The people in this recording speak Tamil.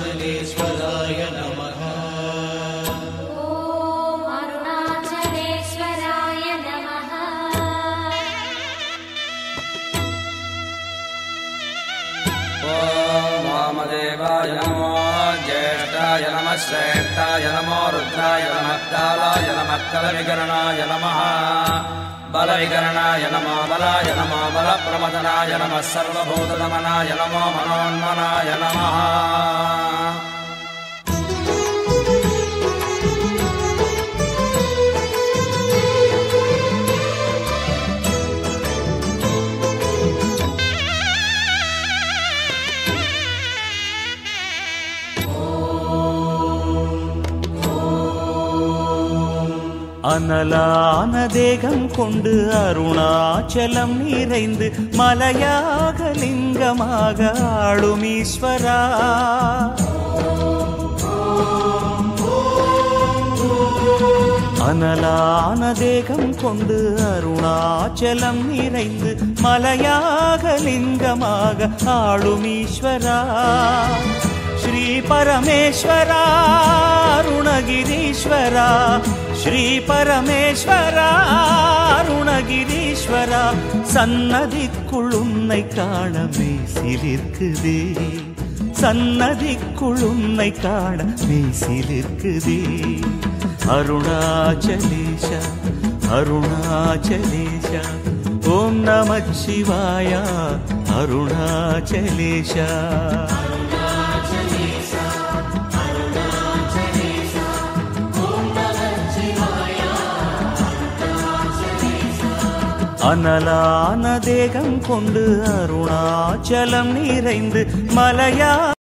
अरुणाचलेश्वराय नमः। ॐ अरुणाचलेश्वराय नमः। ॐ वामदेवाय नमो ज्येष्ठाय नमः श्रेष्ठाय नमो रुद्राय नमः कालाय नमः कलविकरणाय नमः बलविकरणाय नमो बलाय नमो बलप्रमदनाय नमः सर्वभूतदमनाय नमो मनोन्मनाय नमः। அனலான தேகம் கொண்டு அருணாச்சலம் நிறைந்து மலையாக லிங்கமாக ஆளும் ஈஸ்வரா. அனலான தேகம் கொண்டு அருணாச்சலம் நிறைந்து மலையாக லிங்கமாக ஆளும் ஈஸ்வரா. श्री परमेश्वरा अरुणगिरीश्वरा श्री परमेश्वरा अरुणगिरीश्वरा சன்னதிக்குள் உன்னை காண மெய்சிலிருக்குதே சன்னதிக்குள் உன்னை காண மெய்சிலிருக்குதே அருணாச்சலேஷா அருணாச்சலேஷா ஓம் நமः சிவாய அருணாச்சலேஷா அனலான தேகம் கொண்டு அருணாச்சலம் நிறைந்து மலையா